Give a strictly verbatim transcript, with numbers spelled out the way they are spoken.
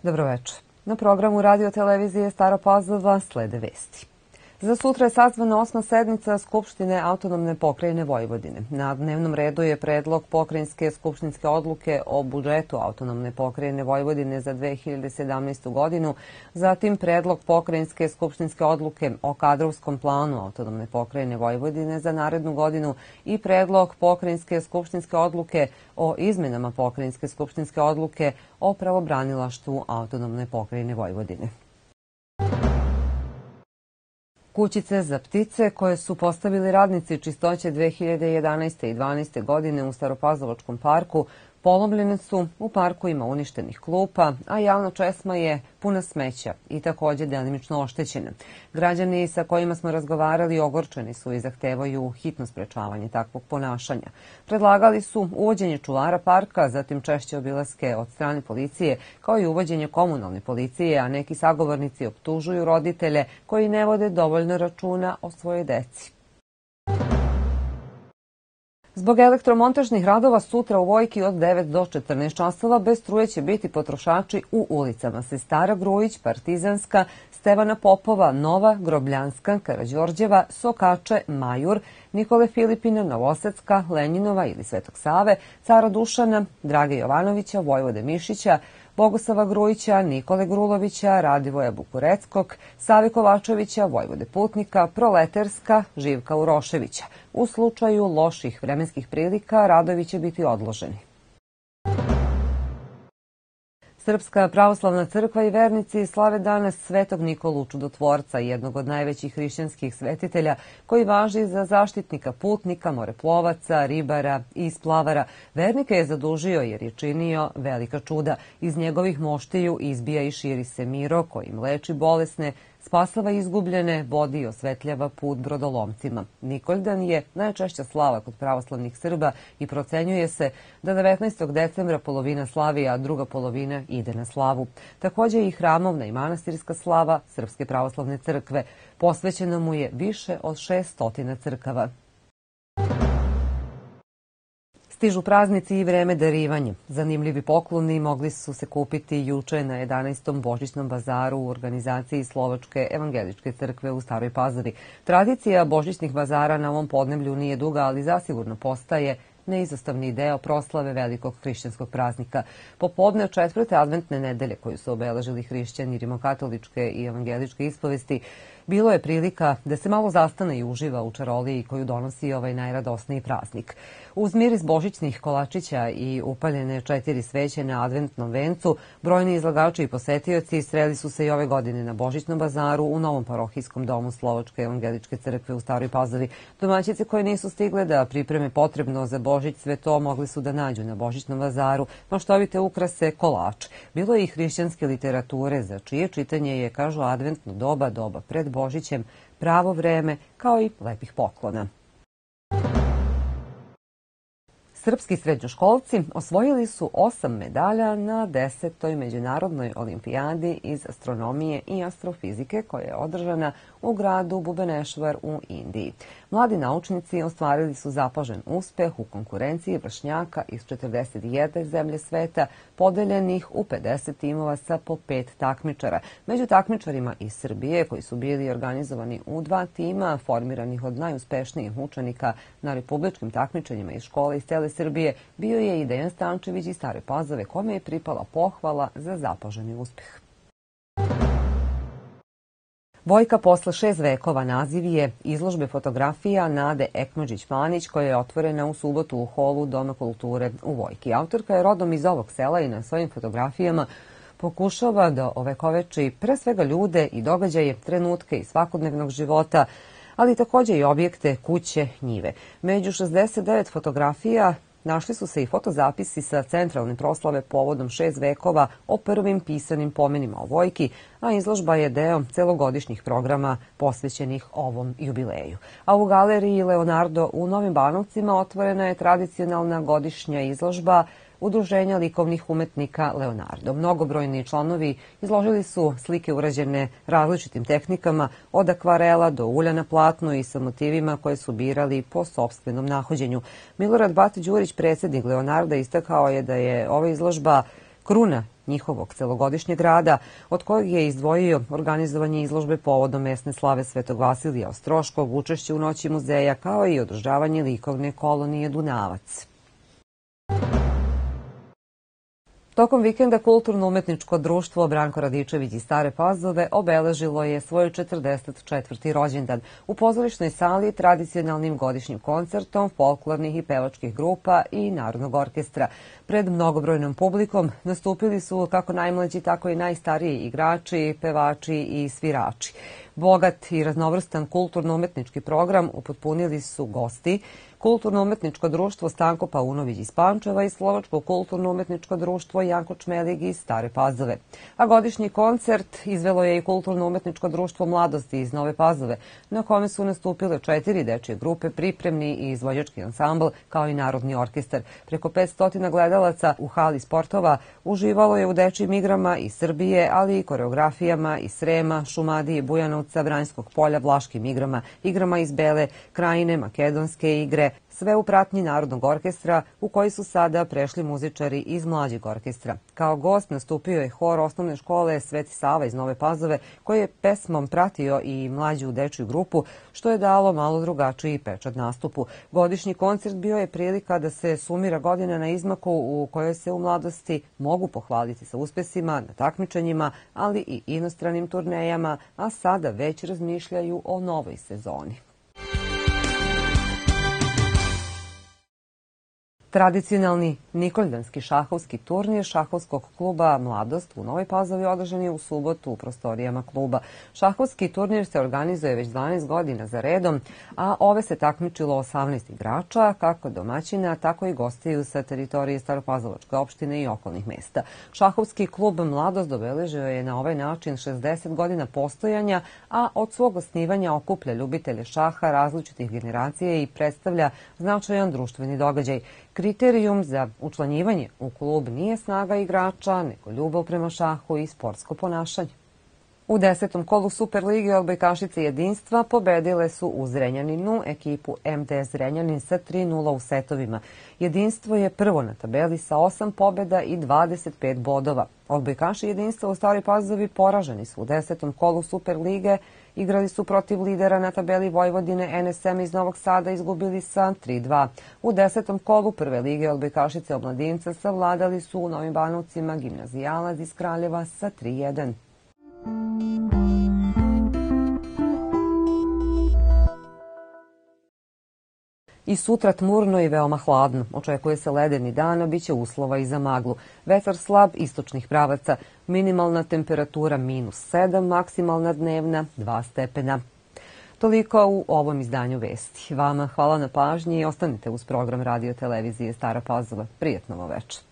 Dobroveče. Na programu radio televizije Stara Pazova slede vesti. Za sutra je sazvana osma sednica Skupštine autonomne pokrajine Vojvodine. Na dnevnom redu je predlog pokrajinske skupštinske odluke o budžetu autonomne pokrajine Vojvodine za dve hiljade sedamnaestu. godinu, zatim predlog pokrajinske skupštinske odluke o kadrovskom planu autonomne pokrajine Vojvodine za narednu godinu i predlog pokrajinske skupštinske odluke o izmenama pokrajinske skupštinske odluke o pravobranilaštvu autonomne pokrajine Vojvodine. Kućice za ptice koje su postavili radnici čistoće dve hiljade jedanaeste. i dvanaeste. godine u Staropazovačkom parku polomljene su, u parku ima uništenih klupa, a javna česma je puna smeća i takođe delimično oštećena. Građani sa kojima smo razgovarali ogorčeni su i zahtevaju hitno sprečavanje takvog ponašanja. Predlagali su uvođenje čuvara parka, zatim češće obilaske od strane policije, kao i uvođenje komunalne policije, a neki sagovornici optužuju roditelje koji ne vode dovoljno računa o svojoj deci. Zbog elektromontažnih radova sutra u Vojki od devet do četrnaest časova bez struje će biti potrošači u ulicama Sestara Grujić, Partizanska, Stevana Popova, Nova, Grobljanska, Karađorđeva, Sokače, Majur, Nikole Filipina, Novosadska, Lenjinova ili Svetog Save, Cara Dušana, Drage Jovanovića, Vojvode Mišića, Bogosava Grujića, Nikole Grulovića, Radivoja Bukureckog, Save Kovačevića, Vojvode Putnika, Proleterska, Živka Uroševića. U slučaju loših vremenskih prilika radovi će biti odloženi. Srpska pravoslavna crkva i vernici slave danas Svetog Nikolu Čudotvorca, jednog od najvećih hrišćanskih svetitelja koji važi za zaštitnika putnika, moreplovaca, ribara i splavara. Vernike je zadužio jer je činio velika čuda. Iz njegovih moštiju izbija i širi se miro kojim leči bolesne, spasava izgubljene, vodi i osvetljava put brodolomcima. Nikoldan je najčešća slava kod pravoslavnih Srba i procenjuje se da devetnaestog decembra polovina slavi, a druga polovina ide na slavu. Takođe i hramovna i manastirska slava Srpske pravoslavne crkve. Posvećeno mu je više od šeststotina crkava. Stižu praznici i vreme darivanja. Zanimljivi pokloni mogli su se kupiti juče na jedanaestom božićnom bazaru u organizaciji Slovačke evangeličke crkve u Staroj Pazovi. Tradicija božićnih bazara na ovom podneblju nije duga, ali zasigurno postaje neizostavni deo proslave velikog hrišćanskog praznika. Popodne četvrte adventne nedelje koju su obeležili hrišćani rimokatoličke i evangeličke ispovesti, bilo je prilika da se malo zastane i uživa u čaroliji koju donosi ovaj najradosniji praznik. Uz miris božićnih kolačića i upaljene četiri sveće na adventnom vencu, brojni izlagači i posetioci sreli su se i ove godine na božićnom bazaru u novom parohijskom domu Slovačke evangeličke crkve u Staroj Pazovi. Domaćice koje nisu stigle da pripreme potrebno za Božić, sve to mogli su da nađu na božićnom bazaru, maštovite ukrase, kolače. Bilo je i hrišćanske literature za čije čitanje je, kažu, adventno doba, doba pred Božićem, pravo vreme, kao i lepih poklona. Srpski srednjoškolci osvojili su osam medalja na desetoj međunarodnoj olimpijadi iz astronomije i astrofizike koja je održana u gradu Bubenešvar u Indiji. Mladi naučnici ostvarili su zapažen uspeh u konkurenciji vršnjaka iz četrdeset jedne zemlje sveta, podeljenih u pedeset timova sa po pet takmičara. Među takmičarima iz Srbije, koji su bili organizovani u dva tima, formiranih od najuspešnijih učenika na republičkim takmičenjima iz škole iz cele Srbije, bio je i Dejan Stančević iz Stare Pazove, kome je pripala pohvala za zapaženi uspeh. Vojka posle šest vekova naziv je izložbe fotografija Nade Ekmedžić-Manić koja je otvorena u subotu u holu Doma kulture u Vojki. Autorka je rodom iz ovog sela i na svojim fotografijama pokušava da ovekoveči pre svega ljude i događaje, trenutke iz svakodnevnog života, ali takođe i objekte, kuće, njive. Među šezdeset devet fotografija našli su se i fotozapisi sa centralne proslave povodom šest vekova o prvim pisanim pomenima o Vojki, a izložba je deo celogodišnjih programa posvećenih ovom jubileju. A u galeriji Leonardo u Novim Banovcima otvorena je tradicionalna godišnja izložba Udruženja likovnih umetnika Leonardo. Mnogobrojni članovi izložili su slike urađene različitim tehnikama, od akvarela do ulja na platnu i sa motivima koje su birali po sopstvenom nahođenju. Milorad Batić Đurić, predsjednik Leonarda, istakao je da je ova izložba kruna njihovog celogodišnjeg rada, od kojeg je izdvojio organizovanje izložbe povodom mesne slave Svetog Vasilija Ostroškog, učešće u Noći muzeja, kao i održavanje likovne kolonije Dunavac. Tokom vikenda Kulturno-umetničko društvo Branko Radičević iz Stare Pazove obeležilo je svoj četrdeset četvrti rođendan u pozorišnoj sali tradicionalnim godišnjim koncertom folklornih i pevačkih grupa i Narodnog orkestra. Pred mnogobrojnom publikom nastupili su kako najmlađi, tako i najstariji igrači, pevači i svirači. Bogat i raznovrstan kulturno-umetnički program upotpunili su gosti Kulturno-umetničko društvo Stanko Paunović iz Pančeva i Slovačko kulturno-umetničko društvo Janko Čmelig iz Stare Pazove. A godišnji koncert izvelo je i Kulturno-umetničko društvo Mladosti iz Nove Pazove, na kome su nastupile četiri dečije grupe, pripremni i izvođački ansambl, kao i Narodni orkestar. Preko petsto gledalaca u hali sportova uživalo je u dečijim igrama iz Srbije, ali i koreografijama iz Srema, Šumadije, Bujanovca, Vranjskog polja, vlaškim igrama, igrama iz Bele Krajine, makedonske igre, sve u pratnji Narodnog orkestra u koji su sada prešli muzičari iz mlađeg orkestra. Kao gost nastupio je hor osnovne škole Sveti Sava iz Nove Pazove, koji je pesmom pratio i mlađu dečju grupu, što je dalo malo drugačiji pečat nastupu. Godišnji koncert bio je prilika da se sumira godina na izmaku u kojoj se u mladosti mogu pohvaliti sa uspesima na takmičenjima, ali i inostranim turnejama, a sada već razmišljaju o novoj sezoni. Tradicionalni Nikoldanski šahovski turnir šahovskog kluba Mladost u Novoj Pazovi održan je u subotu u prostorijama kluba. Šahovski turnir se organizuje već dvanaest godina za redom, a ove se takmičilo osamnaest igrača, kako domaćina, tako i gostiju sa teritorije Staropazovačke opštine i okolnih mesta. Šahovski klub Mladost obeležio je na ovaj način šezdeset godina postojanja, a od svog osnivanja okuplja ljubitelje šaha različitih generacija i predstavlja značajan društveni događaj. Kriterijum za učlanjivanje u klub nije snaga igrača, nego ljubav prema šahu i sportsko ponašanje. U desetom kolu Superlige odbojkašice Jedinstva pobedile su u Zrenjaninu ekipu M D S Zrenjanin sa tri nula u setovima. Jedinstvo je prvo na tabeli sa osam pobeda i dvadeset pet bodova. Odbojkaši Jedinstva u Staroj Pazovi poraženi su u desetom kolu Superlige. Igrali su protiv lidera na tabeli Vojvodine N S M iz Novog Sada, izgubili sa tri dva. U desetom kolu prve lige odbojkašice Omladinca savladali su u Novim Banovcima Gimnazijalac iz Kraljeva sa tri jedan. I sutra tmurno i veoma hladno. Očekuje se ledeni dan, a biće uslova i za maglu. Vetar slab istočnih pravaca. Minimalna temperatura minus sedam, maksimalna dnevna dva stepena. Toliko u ovom izdanju vesti. Vama hvala na pažnji i ostanite uz program radio televizije Stara Pazova. Prijatno vam večer.